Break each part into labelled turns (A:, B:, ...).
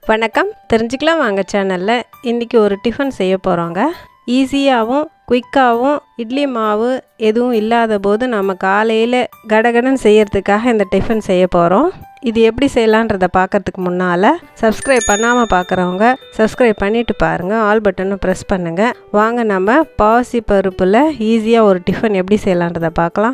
A: வணக்கம், தெரிஞ்சுக்கலாம் வாங்க சேனலில். இன்றைக்கி ஒரு டிஃபன் செய்ய போகிறோங்க. ஈஸியாகவும் குயிக்காகவும் இட்லி மாவு எதுவும் இல்லாத போது நம்ம காலையில் கடகடன் செய்யறதுக்காக இந்த டிஃபன் செய்ய போகிறோம். இது எப்படி செய்யலான்றதை பார்க்கறதுக்கு முன்னால் சப்ஸ்கிரைப் பண்ணாமல் பார்க்குறவங்க சப்ஸ்கிரைப் பண்ணிவிட்டு பாருங்கள், ஆல் பட்டனை ப்ரெஸ் பண்ணுங்கள். வாங்க நம்ம பாசி பருப்பில் ஈஸியாக ஒரு டிஃபன் எப்படி செய்யலான்றதை பார்க்கலாம்.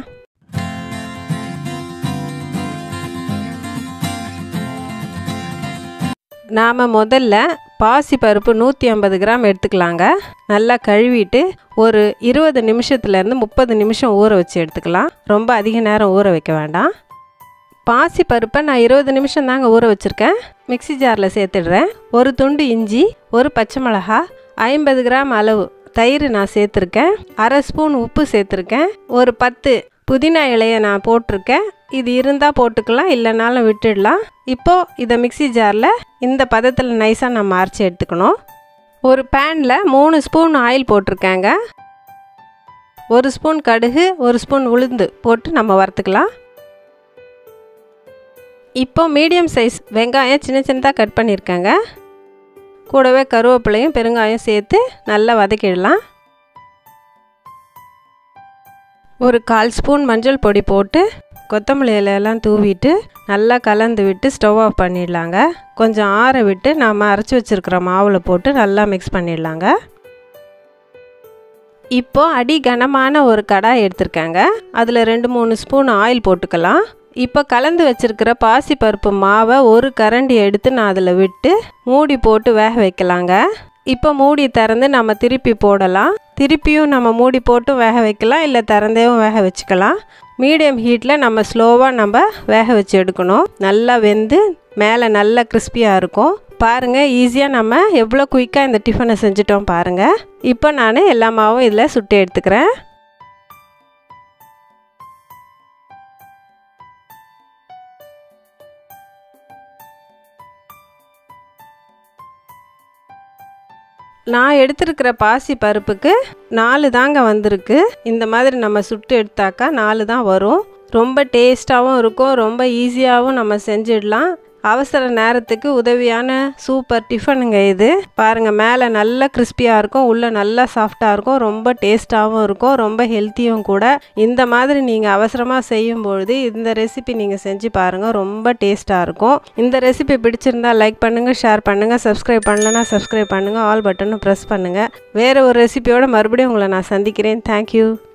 A: நாம் முதல்ல பாசி பருப்பு 150 கிராம் எடுத்துக்கலாங்க. நல்லா கழுவிட்டு ஒரு 20 நிமிஷத்துலேருந்து 30 நிமிஷம் ஊற வச்சு எடுத்துக்கலாம். ரொம்ப அதிக நேரம் ஊற வைக்க வேண்டாம். பாசி பருப்பை நான் 20 நிமிஷம் தாங்க ஊற வச்சுருக்கேன். மிக்சி ஜாரில் சேர்த்துடுறேன். ஒரு துண்டு இஞ்சி, ஒரு பச்சை மிளகா, 50 கிராம் அளவு தயிர் நான் சேர்த்துருக்கேன், அரை ஸ்பூன் உப்பு சேர்த்துருக்கேன், ஒரு 10 புதினா இலையை நான் போட்டிருக்கேன். இது இருந்தால் போட்டுக்கலாம், இல்லைனாலும் விட்டுடலாம். இப்போது இதை மிக்சி ஜாரில் இந்த பதத்தில் நைஸாக நம்ம அரைச்சி எடுத்துக்கணும். ஒரு பேனில் 3 ஸ்பூன் ஆயில் போட்டிருக்கேங்க. 1 ஸ்பூன் கடுகு, 1 ஸ்பூன் உளுந்து போட்டு நம்ம வறுத்துக்கலாம். இப்போ மீடியம் சைஸ் வெங்காயம் சின்ன சின்னதாக கட் பண்ணியிருக்கேங்க. கூடவே கருவேப்பிலையும் பெருங்காயம் சேர்த்து நல்லா வதக்கிடலாம். ஒரு 1/4 ஸ்பூன் மஞ்சள் பொடி போட்டு கொத்தமல்லி இலையெல்லாம் தூவிட்டு நல்லா கலந்து விட்டு ஸ்டவ் ஆஃப் பண்ணிடலாங்க. கொஞ்சம் ஆற விட்டு நாம் அரைச்சி வச்சுருக்கிற மாவில் போட்டு நல்லா மிக்ஸ் பண்ணிடலாங்க. இப்போது அடி கனமான ஒரு கடாய் எடுத்துருக்கேங்க. அதில் 2-3 ஸ்பூன் ஆயில் போட்டுக்கலாம். இப்போ கலந்து வச்சுருக்கிற பாசி பருப்பு மாவை ஒரு கரண்டி எடுத்து நான் அதில் விட்டு மூடி போட்டு வேக வைக்கலாங்க. இப்போ மூடி திறந்து நம்ம திருப்பி போடலாம். திருப்பியும் நம்ம மூடி போட்டு வேக வைக்கலாம், இல்லை திறந்தேவும் வேக வச்சுக்கலாம். மீடியம் ஹீட்டில் நம்ம ஸ்லோவாக நம்ம வேக வச்சு எடுக்கணும். நல்லா வெந்து மேலே நல்லா கிறிஸ்பியாக இருக்கும். பாருங்கள், ஈஸியாக நம்ம எவ்வளோ குயிக்காக இந்த டிஃபனை செஞ்சுட்டோம் பாருங்கள். இப்போ நான் எல்லா மாவும் இதில் சுட்டு எடுத்துக்கிறேன். நான் எடுத்துருக்கிற பாசி பருப்புக்கு 4 தாங்க வந்திருக்கு. இந்த மாதிரி நம்ம சுட்டு எடுத்தாக்கா 4 தான் வரும். ரொம்ப டேஸ்ட்டாகவும் இருக்கும், ரொம்ப ஈஸியாகவும் நம்ம செஞ்சிடலாம். அவசர நேரத்துக்கு உதவியான சூப்பர் டிஃபனுங்க இது. பாருங்கள், மேலே நல்லா கிறிஸ்பியாக இருக்கும், உள்ளே நல்லா சாஃப்டாக இருக்கும், ரொம்ப டேஸ்ட்டாகவும் இருக்கும், ரொம்ப ஹெல்த்தியும் கூட. இந்த மாதிரி நீங்கள் அவசரமாக செய்யும்பொழுது இந்த ரெசிபி நீங்கள் செஞ்சு பாருங்கள், ரொம்ப டேஸ்ட்டாக இருக்கும். இந்த ரெசிபி பிடிச்சிருந்தால் லைக் பண்ணுங்கள், ஷேர் பண்ணுங்கள், சப்ஸ்கிரைப் பண்ணலன்னா சப்ஸ்கிரைப் பண்ணுங்கள், ஆல் பட்டனும் ப்ரெஸ் பண்ணுங்கள். வேறு ஒரு ரெசிபியோடு மறுபடியும் உங்களை நான் சந்திக்கிறேன். தேங்க்யூ.